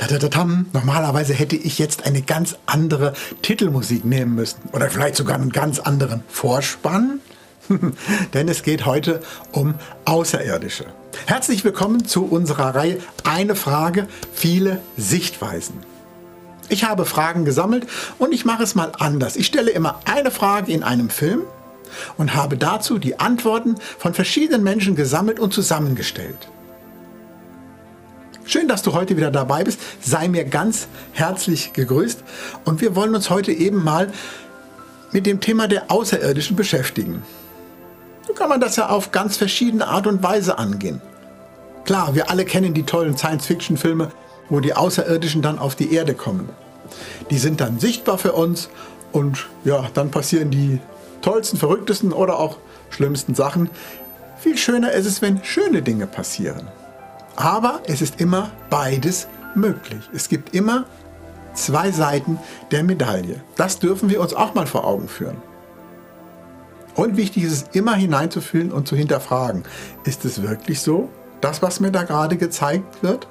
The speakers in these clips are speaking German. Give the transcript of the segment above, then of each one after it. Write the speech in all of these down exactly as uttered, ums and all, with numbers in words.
Tadadatam. Normalerweise hätte ich jetzt eine ganz andere Titelmusik nehmen müssen. Oder vielleicht sogar einen ganz anderen Vorspann. Denn es geht heute um Außerirdische. Herzlich willkommen zu unserer Reihe Eine Frage, viele Sichtweisen. Ich habe Fragen gesammelt und ich mache es mal anders. Ich stelle immer eine Frage in einem Film und habe dazu die Antworten von verschiedenen Menschen gesammelt und zusammengestellt. Schön, dass du heute wieder dabei bist. Sei mir ganz herzlich gegrüßt. Und wir wollen uns heute eben mal mit dem Thema der Außerirdischen beschäftigen. So kann man das ja auf ganz verschiedene Art und Weise angehen. Klar, wir alle kennen die tollen Science-Fiction-Filme, wo die Außerirdischen dann auf die Erde kommen. Die sind dann sichtbar für uns und ja, dann passieren die tollsten, verrücktesten oder auch schlimmsten Sachen. Viel schöner ist es, wenn schöne Dinge passieren. Aber es ist immer beides möglich. Es gibt immer zwei Seiten der Medaille. Das dürfen wir uns auch mal vor Augen führen. Und wichtig ist es, immer hineinzufühlen und zu hinterfragen. Ist es wirklich so, das, was mir da gerade gezeigt wird?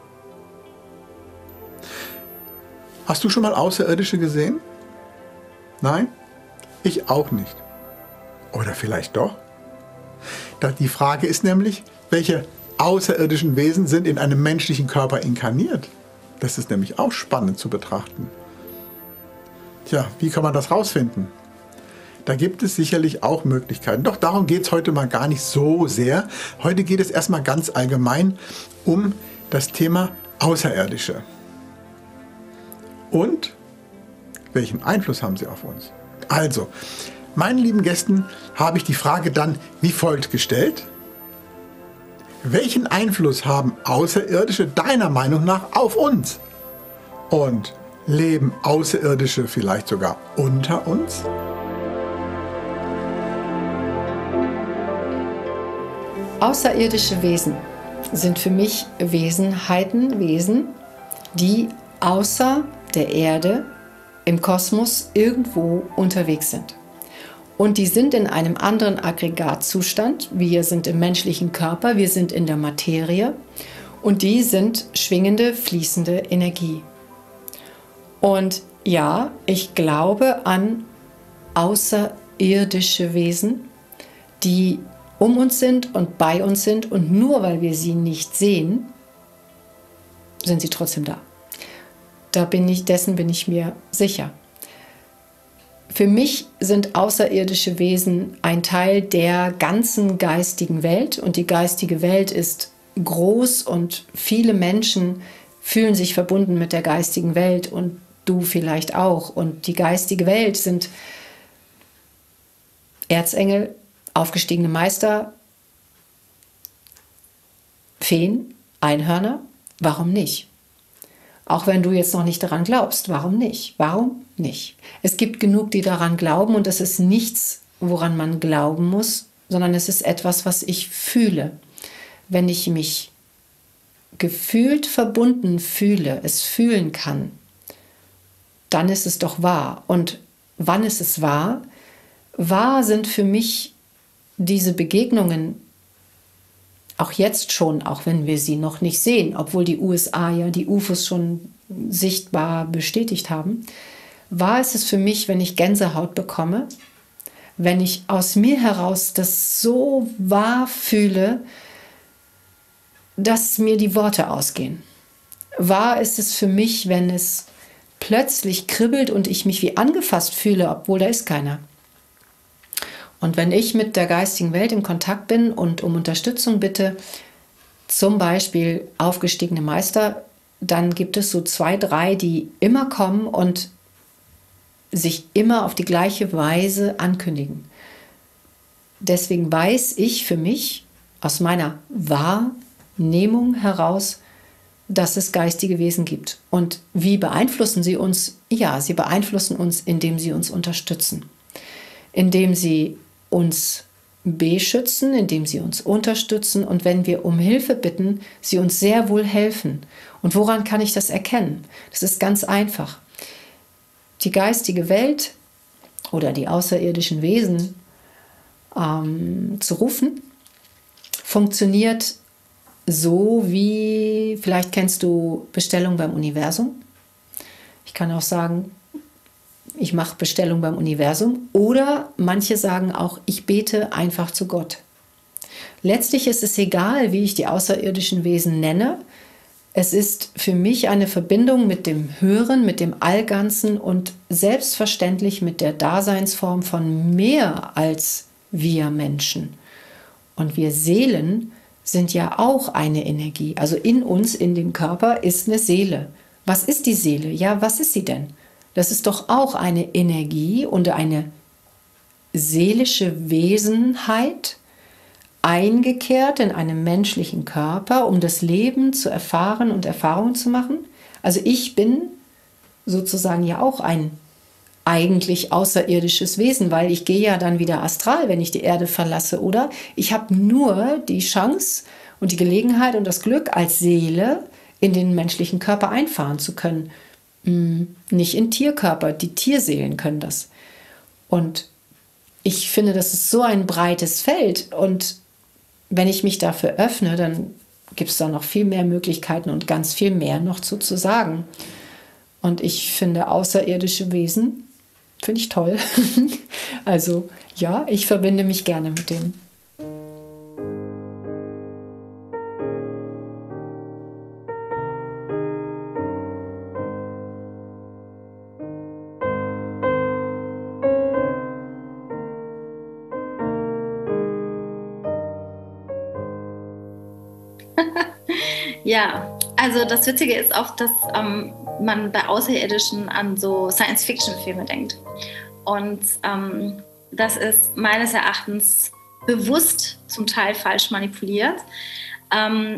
Hast du schon mal Außerirdische gesehen? Nein? Ich auch nicht. Oder vielleicht doch? Die Frage ist nämlich, welche außerirdischen Wesen sind in einem menschlichen Körper inkarniert? Das ist nämlich auch spannend zu betrachten. Tja, wie kann man das rausfinden? Da gibt es sicherlich auch Möglichkeiten. Doch darum geht es heute mal gar nicht so sehr. Heute geht es erstmal ganz allgemein um das Thema Außerirdische. Und welchen Einfluss haben sie auf uns? Also, meinen lieben Gästen habe ich die Frage dann wie folgt gestellt. Welchen Einfluss haben Außerirdische deiner Meinung nach auf uns? Und leben Außerirdische vielleicht sogar unter uns? Außerirdische Wesen sind für mich Wesenheiten, Wesen, die außer der Erde im Kosmos irgendwo unterwegs sind. Und die sind in einem anderen Aggregatzustand. Wir sind im menschlichen Körper, wir sind in der Materie und die sind schwingende, fließende Energie. Und ja, ich glaube an außerirdische Wesen, die um uns sind und bei uns sind und nur weil wir sie nicht sehen, sind sie trotzdem da. Da bin ich, dessen bin ich mir sicher. Für mich sind außerirdische Wesen ein Teil der ganzen geistigen Welt und die geistige Welt ist groß und viele Menschen fühlen sich verbunden mit der geistigen Welt und du vielleicht auch. Und die geistige Welt sind Erzengel, aufgestiegene Meister, Feen, Einhörner. Warum nicht? Auch wenn du jetzt noch nicht daran glaubst, warum nicht? Warum nicht? Es gibt genug, die daran glauben und es ist nichts, woran man glauben muss, sondern es ist etwas, was ich fühle. Wenn ich mich gefühlt verbunden fühle, es fühlen kann, dann ist es doch wahr. Und wann ist es wahr? Wahr sind für mich diese Begegnungen auch jetzt schon, auch wenn wir sie noch nicht sehen, obwohl die U S A ja die U F Os schon sichtbar bestätigt haben, war es es für mich, wenn ich Gänsehaut bekomme, wenn ich aus mir heraus das so wahr fühle, dass mir die Worte ausgehen. Wahr ist es für mich, wenn es plötzlich kribbelt und ich mich wie angefasst fühle, obwohl da ist keiner. Und wenn ich mit der geistigen Welt in Kontakt bin und um Unterstützung bitte, zum Beispiel aufgestiegene Meister, dann gibt es so zwei, drei, die immer kommen und sich immer auf die gleiche Weise ankündigen. Deswegen weiß ich für mich aus meiner Wahrnehmung heraus, dass es geistige Wesen gibt. Und wie beeinflussen sie uns? Ja, sie beeinflussen uns, indem sie uns unterstützen, indem sie uns beschützen, indem sie uns unterstützen und wenn wir um Hilfe bitten, sie uns sehr wohl helfen. Und woran kann ich das erkennen? Das ist ganz einfach. Die geistige Welt oder die außerirdischen Wesen ähm, zu rufen, funktioniert so wie, vielleicht kennst du Bestellung beim Universum. Ich kann auch sagen, ich mache Bestellung beim Universum. Oder manche sagen auch, ich bete einfach zu Gott. Letztlich ist es egal, wie ich die außerirdischen Wesen nenne. Es ist für mich eine Verbindung mit dem Hören, mit dem Allganzen und selbstverständlich mit der Daseinsform von mehr als wir Menschen. Und wir Seelen sind ja auch eine Energie. Also in uns, in dem Körper, ist eine Seele. Was ist die Seele? Ja, was ist sie denn? Das ist doch auch eine Energie und eine seelische Wesenheit, eingekehrt in einem menschlichen Körper, um das Leben zu erfahren und Erfahrungen zu machen. Also ich bin sozusagen ja auch ein eigentlich außerirdisches Wesen, weil ich gehe ja dann wieder astral, wenn ich die Erde verlasse, oder? Ich habe nur die Chance und die Gelegenheit und das Glück, als Seele in den menschlichen Körper einfahren zu können. Nicht in Tierkörper, die Tierseelen können das. Und ich finde, das ist so ein breites Feld, und wenn ich mich dafür öffne, dann gibt es da noch viel mehr Möglichkeiten und ganz viel mehr noch zu, zu sagen. Und ich finde außerirdische Wesen, finde ich toll. Also ja, ich verbinde mich gerne mit denen. Ja, also das Witzige ist auch, dass ähm, man bei Außerirdischen an so Science-Fiction-Filme denkt. Und ähm, das ist meines Erachtens bewusst zum Teil falsch manipuliert. Ähm,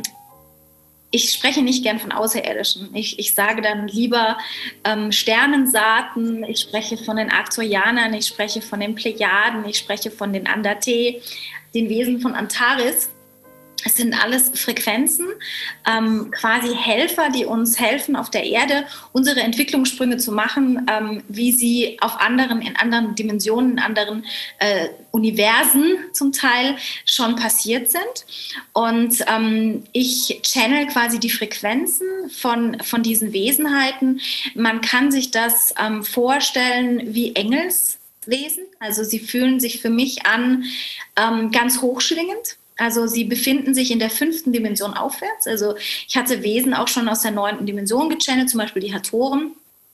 ich spreche nicht gern von Außerirdischen. Ich, ich sage dann lieber ähm, Sternensaaten, ich spreche von den Arcturianern, ich spreche von den Plejaden, ich spreche von den Andate, den Wesen von Antares. Es sind alles Frequenzen, ähm, quasi Helfer, die uns helfen, auf der Erde unsere Entwicklungssprünge zu machen, ähm, wie sie auf anderen, in anderen Dimensionen, in anderen äh, Universen zum Teil schon passiert sind. Und ähm, ich channel quasi die Frequenzen von, von diesen Wesenheiten. Man kann sich das ähm, vorstellen wie Engelswesen. Also sie fühlen sich für mich an ähm, ganz hochschwingend. Also sie befinden sich in der fünften Dimension aufwärts. Also ich hatte Wesen auch schon aus der neunten Dimension gechannelt, zum Beispiel die Hatoren.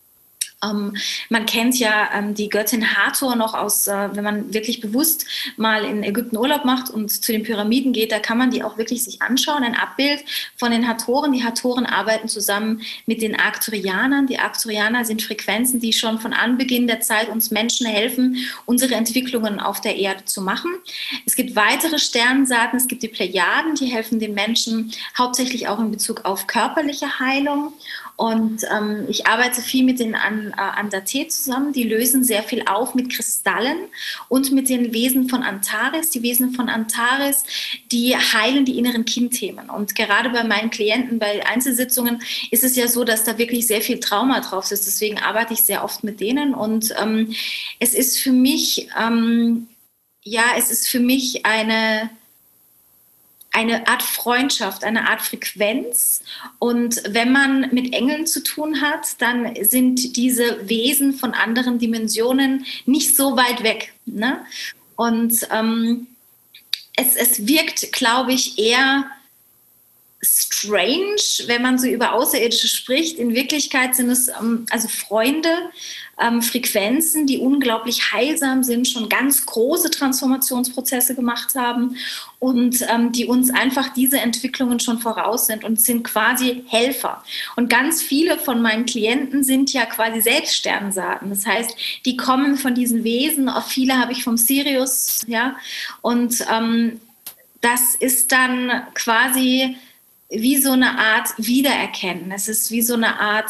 Ähm, man kennt ja ähm, die Göttin Hathor noch aus, äh, wenn man wirklich bewusst mal in Ägypten Urlaub macht und zu den Pyramiden geht, da kann man die auch wirklich sich anschauen, ein Abbild von den Hatoren. Die Hatoren arbeiten zusammen mit den Arcturianern. Die Arcturianer sind Frequenzen, die schon von Anbeginn der Zeit uns Menschen helfen, unsere Entwicklungen auf der Erde zu machen. Es gibt weitere Sternensaaten, es gibt die Plejaden, die helfen den Menschen hauptsächlich auch in Bezug auf körperliche Heilung. Und ähm, ich arbeite viel mit den An- äh, Andate zusammen. Die lösen sehr viel auf mit Kristallen und mit den Wesen von Antares. Die Wesen von Antares, die heilen die inneren Kindthemen. Und gerade bei meinen Klienten, bei Einzelsitzungen, ist es ja so, dass da wirklich sehr viel Trauma drauf ist. Deswegen arbeite ich sehr oft mit denen. Und ähm, es ist für mich, ähm, ja, es ist für mich eine... eine Art Freundschaft, eine Art Frequenz. Und wenn man mit Engeln zu tun hat, dann sind diese Wesen von anderen Dimensionen nicht so weit weg. Ne? Und ähm, es, es wirkt, glaube ich, eher strange, wenn man so über Außerirdische spricht. In Wirklichkeit sind es ähm, also Freunde, ähm, Frequenzen, die unglaublich heilsam sind, schon ganz große Transformationsprozesse gemacht haben und ähm, die uns einfach diese Entwicklungen schon voraus sind und sind quasi Helfer. Und ganz viele von meinen Klienten sind ja quasi selbst Sternensaaten. Das heißt, die kommen von diesen Wesen, auch viele habe ich vom Sirius, ja, und ähm, das ist dann quasi wie so eine Art Wiedererkennen. Es ist wie so eine Art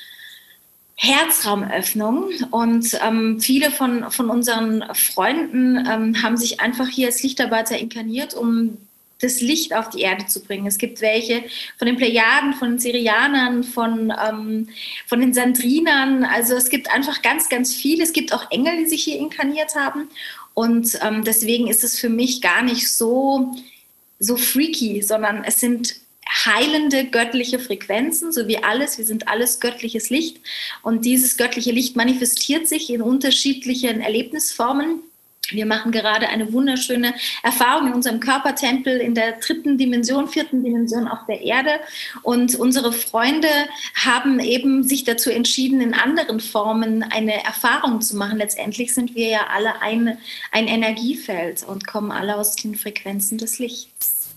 Herzraumöffnung. Und ähm, viele von, von unseren Freunden ähm, haben sich einfach hier als Lichtarbeiter inkarniert, um das Licht auf die Erde zu bringen. Es gibt welche von den Plejaden, von den Sirianern, von, ähm, von den Sandrinern. Also es gibt einfach ganz, ganz viele. Es gibt auch Engel, die sich hier inkarniert haben. Und ähm, deswegen ist es für mich gar nicht so, so freaky, sondern es sind heilende göttliche Frequenzen, so wie alles. Wir sind alles göttliches Licht. Und dieses göttliche Licht manifestiert sich in unterschiedlichen Erlebnisformen. Wir machen gerade eine wunderschöne Erfahrung in unserem Körpertempel in der dritten Dimension, vierten Dimension auf der Erde. Und unsere Freunde haben eben sich dazu entschieden, in anderen Formen eine Erfahrung zu machen. Letztendlich sind wir ja alle ein, ein Energiefeld und kommen alle aus den Frequenzen des Lichts.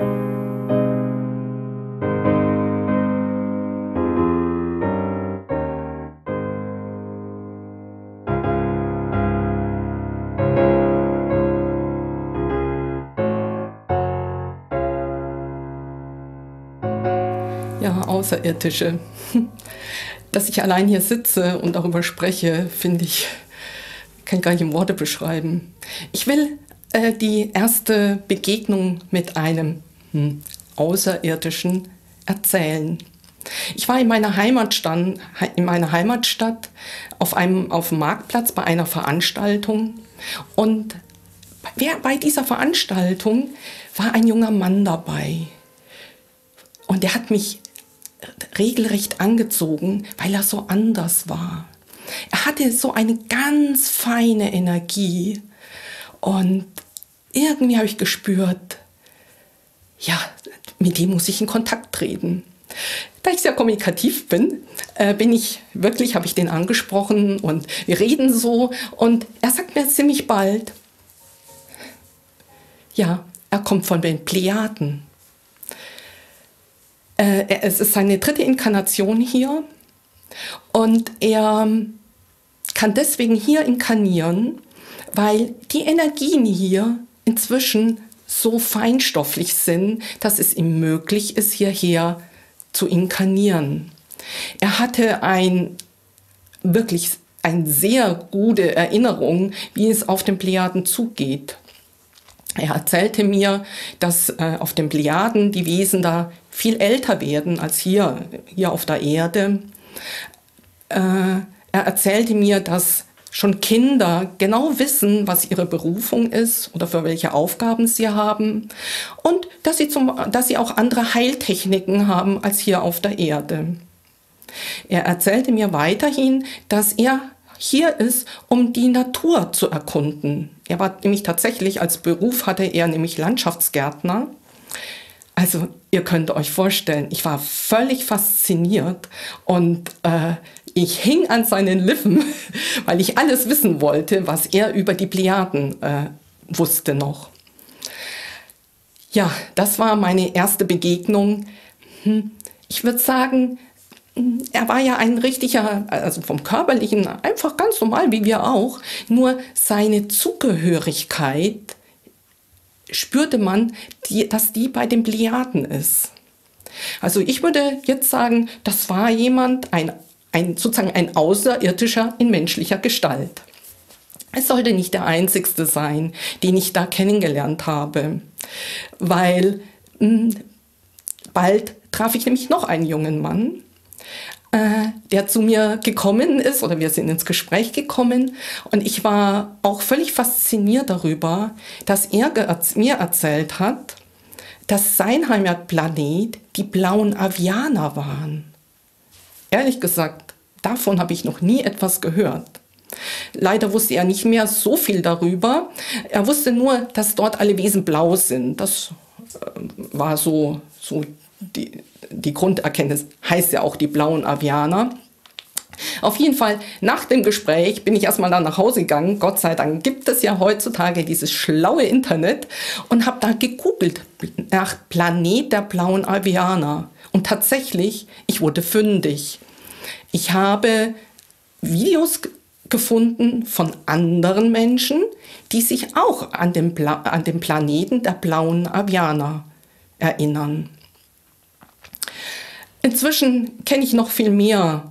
Ja, Außerirdische. Dass ich allein hier sitze und darüber spreche, finde ich, kann ich gar nicht in Worte beschreiben. Ich will äh, die erste Begegnung mit einem hm, Außerirdischen erzählen. Ich war in meiner Heimatstadt, in meiner Heimatstadt auf einem auf dem Marktplatz bei einer Veranstaltung, und bei dieser Veranstaltung war ein junger Mann dabei. Und der hat mich regelrecht angezogen, weil er so anders war. Er hatte so eine ganz feine Energie. Und irgendwie habe ich gespürt, ja, mit dem muss ich in Kontakt treten. Da ich sehr kommunikativ bin, äh, bin ich wirklich, habe ich den angesprochen und wir reden so. Und er sagt mir ziemlich bald, ja, er kommt von den Plejaden. Äh, es ist seine dritte Inkarnation hier und er kann deswegen hier inkarnieren, weil die Energien hier inzwischen so feinstofflich sind, dass es ihm möglich ist, hierher zu inkarnieren. Er hatte ein, wirklich eine sehr gute Erinnerung, wie es auf den Plejaden zugeht. Er erzählte mir, dass äh, auf den Plejaden die Wesen da viel älter werden als hier, hier auf der Erde. Äh, er erzählte mir, dass schon Kinder genau wissen, was ihre Berufung ist oder für welche Aufgaben sie haben, und dass sie, zum, dass sie auch andere Heiltechniken haben als hier auf der Erde. Er erzählte mir weiterhin, dass er hier ist, um die Natur zu erkunden. Er war nämlich tatsächlich, als Beruf hatte er nämlich Landschaftsgärtner. Also ihr könnt euch vorstellen, ich war völlig fasziniert und äh, ich hing an seinen Lippen, weil ich alles wissen wollte, was er über die Plejaden äh, wusste noch. Ja, das war meine erste Begegnung. Hm, ich würde sagen, er war ja ein richtiger, also vom Körperlichen einfach ganz normal, wie wir auch. Nur seine Zugehörigkeit spürte man, die, dass die bei den Plejaden ist. Also ich würde jetzt sagen, das war jemand, ein, ein, sozusagen ein Außerirdischer in menschlicher Gestalt. Es sollte nicht der einzigste sein, den ich da kennengelernt habe, weil mh, bald traf ich nämlich noch einen jungen Mann, äh, der zu mir gekommen ist, oder wir sind ins Gespräch gekommen, und ich war auch völlig fasziniert darüber, dass er mir erzählt hat, dass sein Heimatplanet die blauen Avianer waren. Ehrlich gesagt, davon habe ich noch nie etwas gehört. Leider wusste er nicht mehr so viel darüber. Er wusste nur, dass dort alle Wesen blau sind. Das äh, war so, so die, die Grunderkenntnis. Heißt ja auch die blauen Avianer. Auf jeden Fall, nach dem Gespräch bin ich erstmal dann nach Hause gegangen. Gott sei Dank gibt es ja heutzutage dieses schlaue Internet, und habe da gegoogelt nach Planet der blauen Avianer. Und tatsächlich, ich wurde fündig. Ich habe Videos gefunden von anderen Menschen, die sich auch an den, Pla an den Planeten der blauen Avianer erinnern. Inzwischen kenne ich noch viel mehr,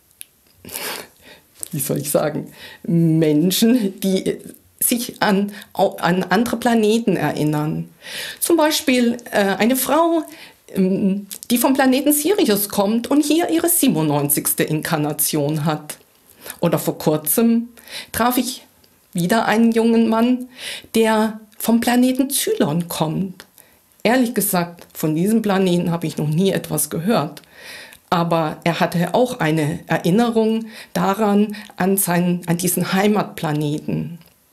wie soll ich sagen, Menschen, die sich an, an andere Planeten erinnern. Zum Beispiel äh, eine Frau, ähm, die vom Planeten Sirius kommt und hier ihre siebenundneunzigste Inkarnation hat. Oder vor kurzem traf ich wieder einen jungen Mann, der vom Planeten Zylon kommt. ehrlich gesagt, von diesem Planeten habe ich noch nie etwas gehört. Aber er hatte auch eine Erinnerung daran, an, seinen, an diesen Heimatplaneten.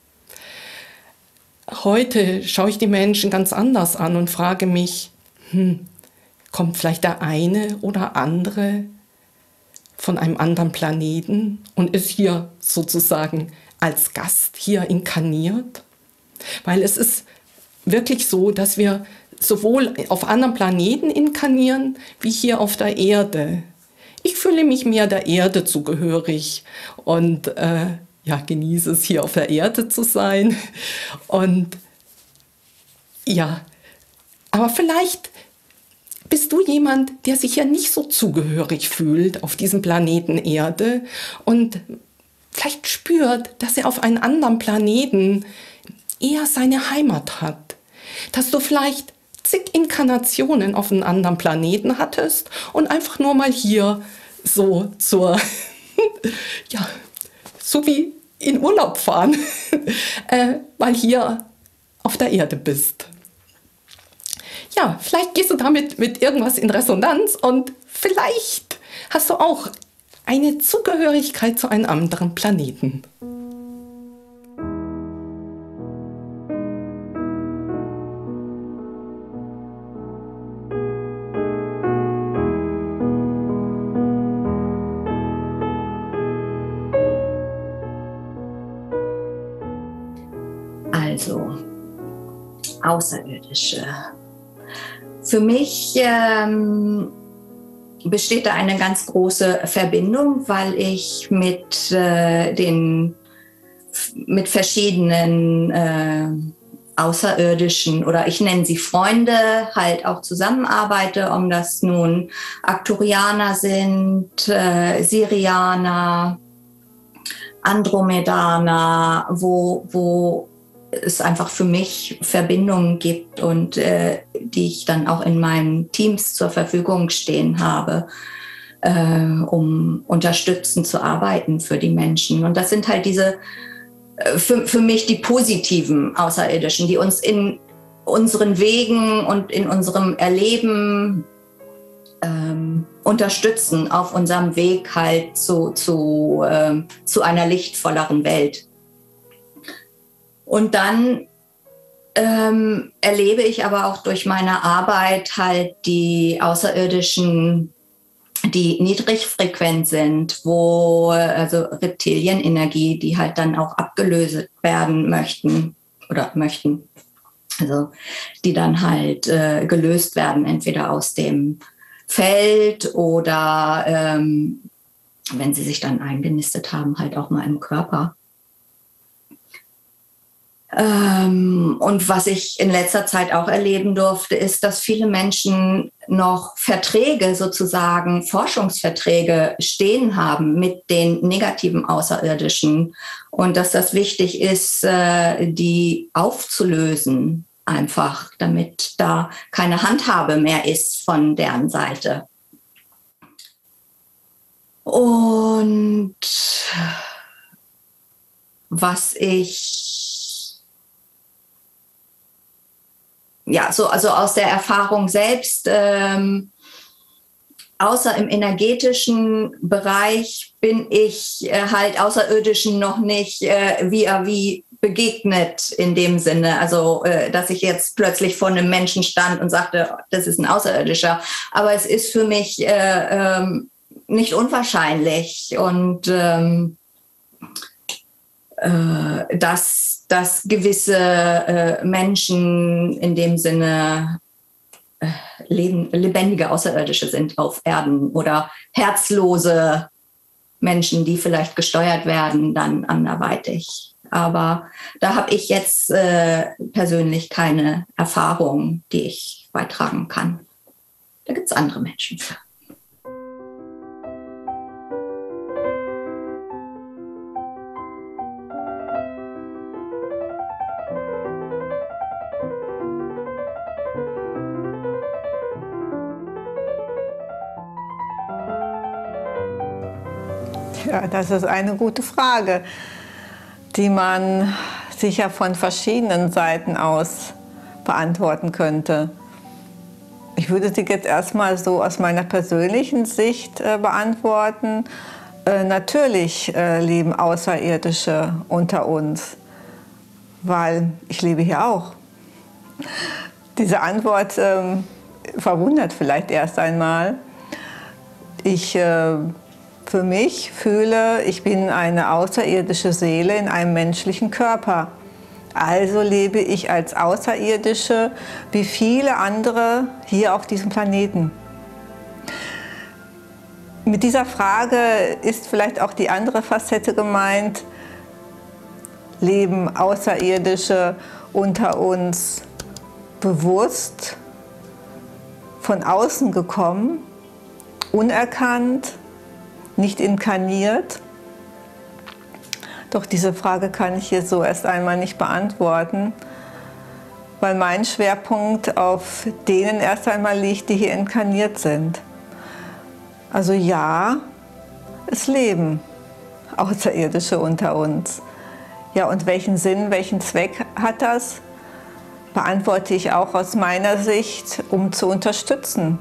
Heute schaue ich die Menschen ganz anders an und frage mich, hm, kommt vielleicht der eine oder andere von einem anderen Planeten und ist hier sozusagen als Gast hier inkarniert? Weil es ist wirklich so, dass wir sowohl auf anderen Planeten inkarnieren, wie hier auf der Erde. Ich fühle mich mehr der Erde zugehörig und äh, ja, genieße es, hier auf der Erde zu sein. Und ja, aber vielleicht bist du jemand, der sich ja nicht so zugehörig fühlt auf diesem Planeten Erde und vielleicht spürt, dass er auf einem anderen Planeten eher seine Heimat hat. Dass du vielleicht zig Inkarnationen auf einem anderen Planeten hattest und einfach nur mal hier so zur, ja, so wie in Urlaub fahren, äh, mal hier auf der Erde bist. Ja, vielleicht gehst du damit mit irgendwas in Resonanz und vielleicht hast du auch eine Zugehörigkeit zu einem anderen Planeten. Also, Außerirdische. Für mich ähm, besteht da eine ganz große Verbindung, weil ich mit äh, den mit verschiedenen äh, Außerirdischen oder ich nenne sie Freunde halt auch zusammenarbeite, ob das nun Arcturianer sind, äh, Sirianer, Andromedaner, wo, wo es einfach für mich Verbindungen gibt und äh, die ich dann auch in meinen Teams zur Verfügung stehen habe, äh, um unterstützend zu arbeiten für die Menschen. Und das sind halt diese, äh, für, für mich die positiven Außerirdischen, die uns in unseren Wegen und in unserem Erleben ähm, unterstützen auf unserem Weg halt zu, zu, äh, zu einer lichtvolleren Welt. Und dann ähm, erlebe ich aber auch durch meine Arbeit halt die Außerirdischen, die niedrigfrequent sind, wo also Reptilienenergie, die halt dann auch abgelöst werden möchten oder möchten, also die dann halt äh, gelöst werden, entweder aus dem Feld oder ähm, wenn sie sich dann eingenistet haben, halt auch mal im Körper. Ähm, und was ich in letzter Zeit auch erleben durfte, ist, dass viele Menschen noch Verträge, sozusagen Forschungsverträge stehen haben mit den negativen Außerirdischen und dass das wichtig ist, äh, die aufzulösen, einfach, damit da keine Handhabe mehr ist von deren Seite. Und was ich Ja, so, also aus der Erfahrung selbst, ähm, außer im energetischen Bereich bin ich äh, halt Außerirdischen noch nicht äh, vis-à-vis begegnet in dem Sinne. Also, äh, dass ich jetzt plötzlich vor einem Menschen stand und sagte, das ist ein Außerirdischer. Aber es ist für mich äh, ähm, nicht unwahrscheinlich und ähm, äh, dass dass gewisse äh, Menschen in dem Sinne äh, leben, lebendige Außerirdische sind auf Erden oder herzlose Menschen, die vielleicht gesteuert werden, dann anderweitig. Aber da habe ich jetzt äh, persönlich keine Erfahrung, die ich beitragen kann. Da gibt es andere Menschen für. Ja, das ist eine gute Frage, die man sicher von verschiedenen Seiten aus beantworten könnte. Ich würde sie jetzt erstmal so aus meiner persönlichen Sicht äh, beantworten. Äh, natürlich äh, leben Außerirdische unter uns, weil ich lebe hier auch. Diese Antwort ähm, verwundert vielleicht erst einmal. Ich äh, für mich fühle, ich bin eine außerirdische Seele in einem menschlichen Körper. Also lebe ich als Außerirdische wie viele andere hier auf diesem Planeten. Mit dieser Frage ist vielleicht auch die andere Facette gemeint: Leben Außerirdische unter uns bewusst, von außen gekommen, unerkannt, nicht inkarniert? Doch diese Frage kann ich hier so erst einmal nicht beantworten, weil mein Schwerpunkt auf denen erst einmal liegt, die hier inkarniert sind. Also ja, es leben Außerirdische unter uns. Ja, und welchen Sinn, welchen Zweck hat das? Beantworte ich auch aus meiner Sicht, um zu unterstützen.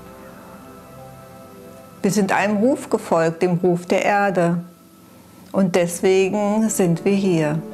Wir sind einem Ruf gefolgt, dem Ruf der Erde. Und deswegen sind wir hier.